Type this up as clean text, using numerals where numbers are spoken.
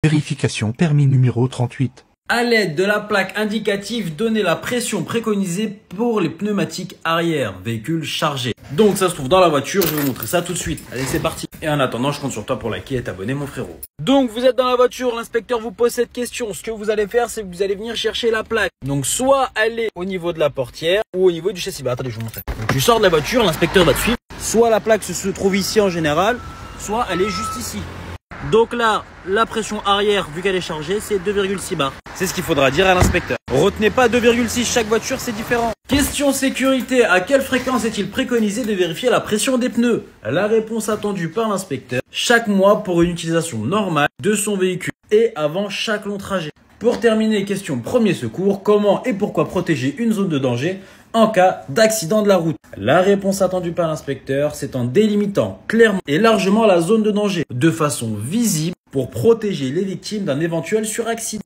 Vérification permis numéro 38. À l'aide de la plaque indicative, donnez la pression préconisée pour les pneumatiques arrière, véhicule chargé. Donc ça se trouve dans la voiture, je vais vous montrer ça tout de suite. Allez, c'est parti. Et en attendant, je compte sur toi pour liker et t'abonner, mon frérot. Donc vous êtes dans la voiture, l'inspecteur vous pose cette question. Ce que vous allez faire, c'est que vous allez venir chercher la plaque. Donc soit aller au niveau de la portière ou au niveau du châssis. Bah attendez, je vous montre. Donc tu sors de la voiture, l'inspecteur va te suivre. Soit la plaque se trouve ici en général, soit elle est juste ici. Donc là, la pression arrière, vu qu'elle est chargée, c'est 2,6 bar. C'est ce qu'il faudra dire à l'inspecteur. Retenez pas 2,6, chaque voiture c'est différent. Question sécurité, à quelle fréquence est-il préconisé de vérifier la pression des pneus? La réponse attendue par l'inspecteur, chaque mois pour une utilisation normale de son véhicule et avant chaque long trajet. Pour terminer, question premier secours, comment et pourquoi protéger une zone de danger en cas d'accident de la route? La réponse attendue par l'inspecteur, c'est en délimitant clairement et largement la zone de danger de façon visible pour protéger les victimes d'un éventuel suraccident.